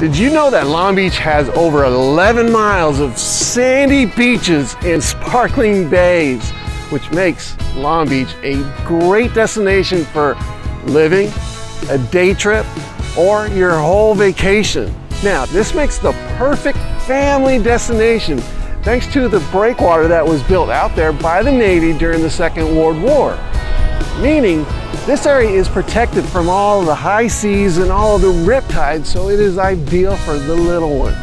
Did you know that Long Beach has over 11 miles of sandy beaches and sparkling bays, which makes Long Beach a great destination for living, a day trip, or your whole vacation? Now, this makes the perfect family destination thanks to the breakwater that was built out there by the Navy during the Second World War. Meaning, this area is protected from all the high seas and all of the riptides, so it is ideal for the little ones.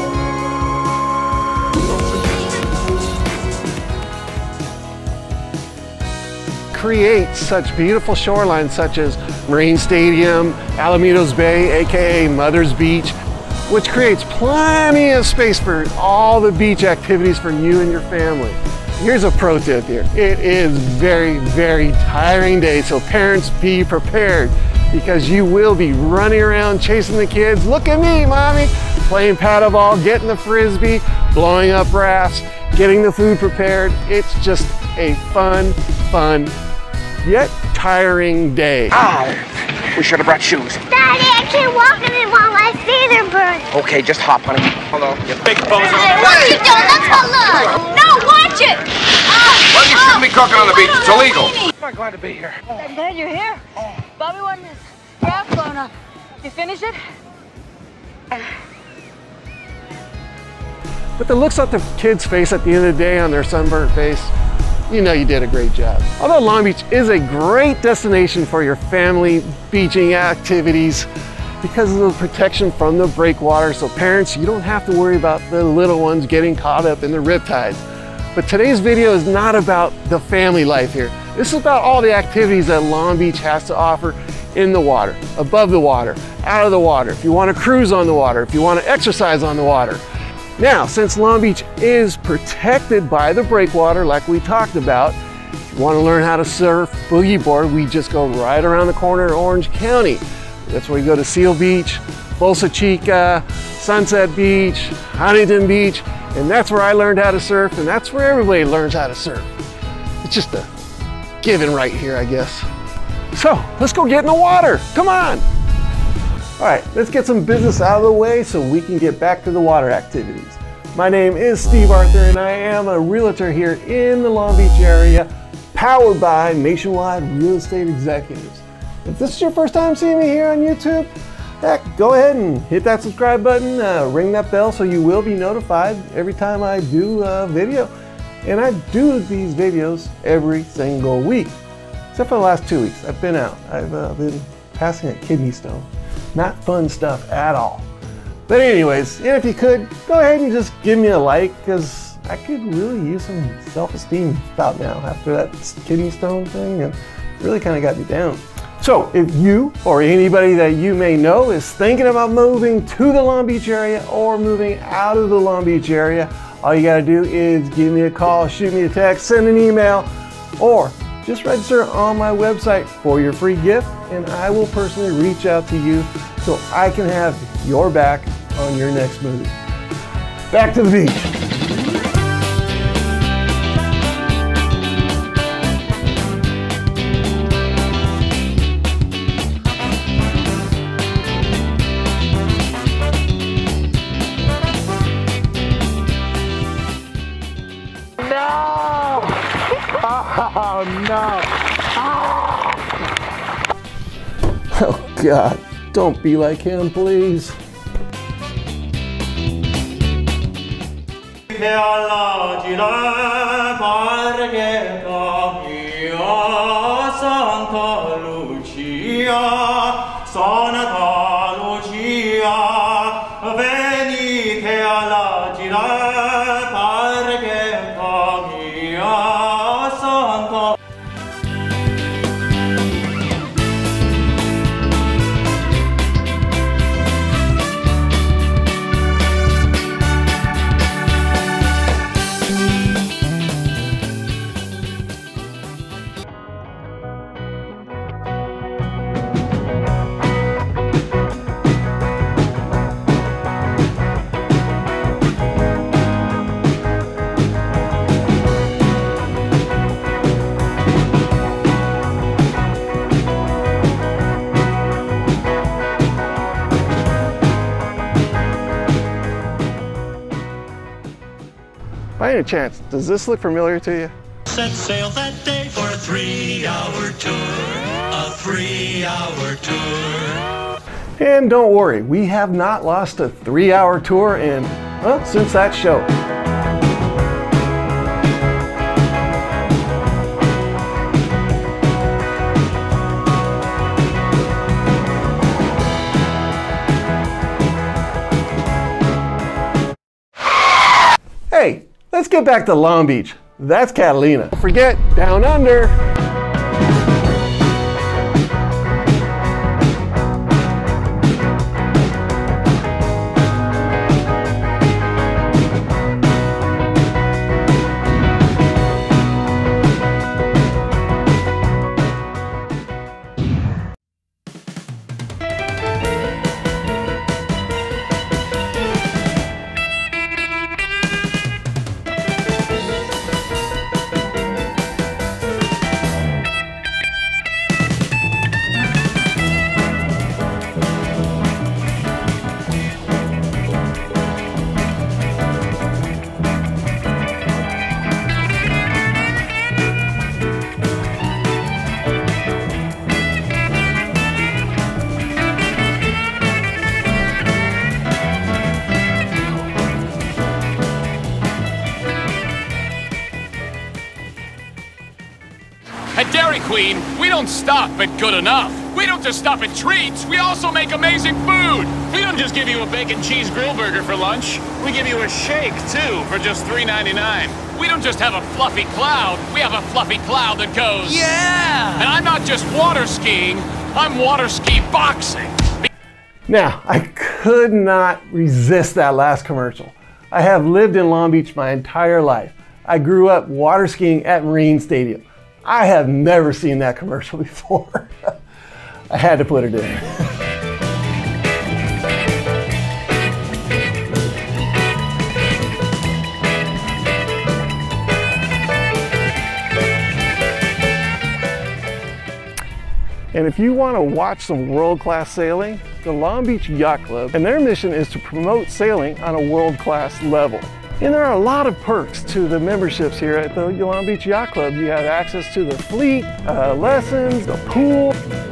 Create such beautiful shorelines such as Marine Stadium, Alamitos Bay, aka Mother's Beach, which creates plenty of space for all the beach activities for you and your family. Here's a pro tip here. It is very, very tiring day, so parents be prepared because you will be running around chasing the kids. Look at me, mommy, playing paddleball, getting the frisbee, blowing up rafts, getting the food prepared. It's just a fun, yet tiring day. Ow! We should have brought shoes. Daddy, I can't walk in it while my feet are burned. Okay, just hop, honey. Hello. You big bozo. What are you doing? Let's go look. No, watch it. Well, you shouldn't be cooking on the beach. It's illegal. I'm glad to be here. I'm glad you're here. Bobby wanted his raft blown up. You finish it? But the looks on the kids' face at the end of the day on their sunburnt face, you know you did a great job. Although Long Beach is a great destination for your family beaching activities because of the protection from the breakwater, so parents, you don't have to worry about the little ones getting caught up in the riptides. But today's video is not about the family life here. This is about all the activities that Long Beach has to offer in the water, above the water, out of the water, if you want to cruise on the water, if you want to exercise on the water. Now, since Long Beach is protected by the breakwater, like we talked about, if you want to learn how to surf, boogie board, we just go right around the corner in Orange County. That's where you go to Seal Beach, Bolsa Chica, Sunset Beach, Huntington Beach, and that's where I learned how to surf, and that's where everybody learns how to surf. It's just a given right here, I guess. So, let's go get in the water. Come on. All right, let's get some business out of the way so we can get back to the water activities. My name is Steve Arthur, and I am a realtor here in the Long Beach area, powered by Nationwide Real Estate Executives. If this is your first time seeing me here on YouTube, heck, go ahead and hit that subscribe button, ring that bell so you will be notified every time I do a video. And I do these videos every single week, except for the last 2 weeks. I've been out. I've been passing a kidney stone. Not fun stuff at all. But anyways, and if you could, go ahead and just give me a like, because I could really use some self-esteem about now after that kidney stone thing, and really kind of got me down. So if you or anybody that you may know is thinking about moving to the Long Beach area or moving out of the Long Beach area, all you gotta do is give me a call, shoot me a text, send an email, or just register on my website for your free gift, and I will personally reach out to you so I can have your back on your next move. Back to the beach. Oh, no. Oh God, don't be like him, please. Santa Lucia, Santa Lucia, venite alla gira, pargenta mia, Santa. By any chance, does this look familiar to you? Set sail that day for a 3-hour tour. A 3-hour tour. And don't worry, we have not lost a 3-hour tour in, well, since that show. Hey, let's get back to Long Beach. That's Catalina. Don't forget, down under. At Dairy Queen, we don't stop at good enough. We don't just stop at treats, we also make amazing food. We don't just give you a bacon cheese grill burger for lunch. We give you a shake, too, for just $3.99. We don't just have a fluffy cloud, we have a fluffy cloud that goes, yeah! And I'm not just water skiing, I'm water ski boxing. Now, I could not resist that last commercial. I have lived in Long Beach my entire life. I grew up water skiing at Marine Stadium. I have never seen that commercial before. I had to put it in. And if you want to watch some world-class sailing, the Long Beach Yacht Club, and their mission is to promote sailing on a world-class level. And there are a lot of perks to the memberships here at the Long Beach Yacht Club. You have access to the fleet, lessons, the pool.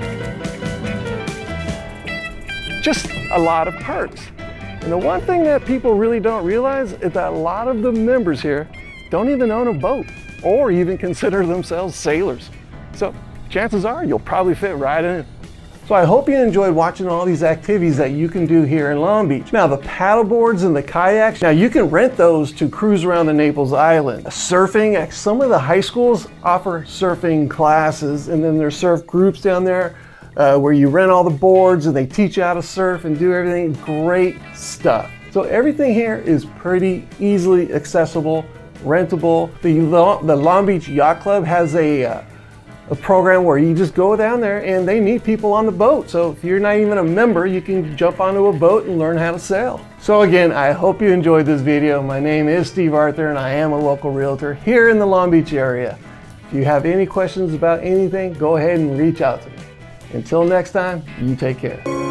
Just a lot of perks. And the one thing that people really don't realize is that a lot of the members here don't even own a boat or even consider themselves sailors. So chances are you'll probably fit right in. So I hope you enjoyed watching all these activities that you can do here in Long Beach. Now the paddle boards and the kayaks, now you can rent those to cruise around the Naples Island. Surfing, some of the high schools offer surfing classes, and then there's surf groups down there where you rent all the boards and they teach you how to surf and do everything. Great stuff. So everything here is pretty easily accessible, rentable. The Long Beach Yacht Club has a program where you just go down there and they meet people on the boat. So if you're not even a member, you can jump onto a boat and learn how to sail. So again, I hope you enjoyed this video. My name is Steve Arthur and I am a local realtor here in the Long Beach area. If you have any questions about anything, go ahead and reach out to me. Until next time, you take care.